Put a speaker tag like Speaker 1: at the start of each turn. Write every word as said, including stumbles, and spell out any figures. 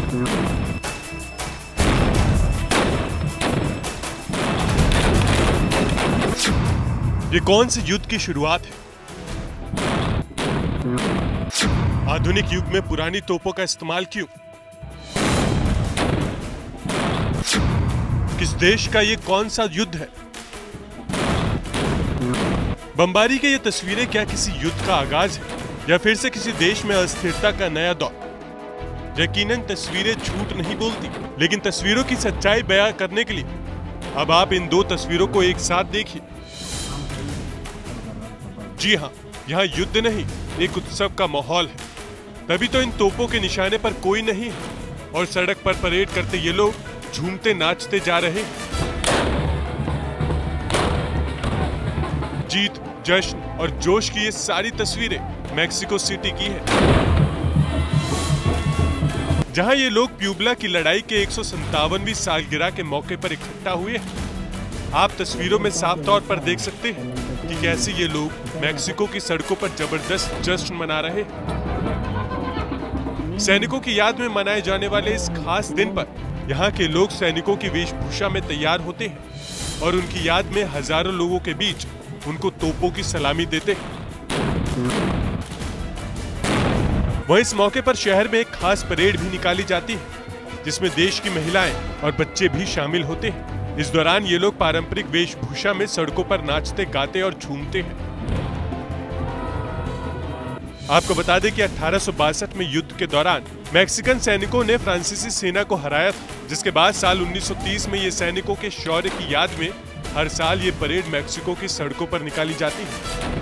Speaker 1: ये कौन से युद्ध की शुरुआत है? आधुनिक युग में पुरानी तोपों का इस्तेमाल क्यों? किस देश का ये कौन सा युद्ध है? बमबारी की ये तस्वीरें क्या किसी युद्ध का आगाज है या फिर से किसी देश में अस्थिरता का नया दौर? यकीनन तस्वीरें झूठ नहीं बोलती, लेकिन तस्वीरों की सच्चाई बयां करने के लिए अब आप इन दो तस्वीरों को एक साथ देखिए। जी हाँ, यहाँ युद्ध नहीं, एक उत्सव का माहौल है। तभी तो इन तोपों के निशाने पर कोई नहीं है और सड़क पर परेड करते ये लोग झूमते नाचते जा रहे हैं। जीत, जश्न और जोश की ये सारी तस्वीरें मैक्सिको सिटी की है, जहां ये लोग प्यूबला की लड़ाई के एक सौ संतावनवीं सालगिरह के मौके पर इकट्ठा हुए हैं। आप तस्वीरों में साफ तौर पर देख सकते हैं कि कैसे ये लोग मैक्सिको की सड़कों पर जबरदस्त जश्न मना रहे हैं। सैनिकों की याद में मनाए जाने वाले इस खास दिन पर यहाँ के लोग सैनिकों की वेशभूषा में तैयार होते हैं और उनकी याद में हजारों लोगों के बीच उनको तोपों की सलामी देते हैं। वहीं इस मौके पर शहर में एक खास परेड भी निकाली जाती है, जिसमें देश की महिलाएं और बच्चे भी शामिल होते हैं। इस दौरान ये लोग पारंपरिक वेशभूषा में सड़कों पर नाचते, गाते और झूमते हैं। आपको बता दें कि अठारह सौ बासठ में युद्ध के दौरान मैक्सिकन सैनिकों ने फ्रांसीसी सेना को हराया था, जिसके बाद साल उन्नीस सौ तीस में ये सैनिकों के शौर्य की याद में हर साल ये परेड मैक्सिको की सड़कों पर निकाली जाती है।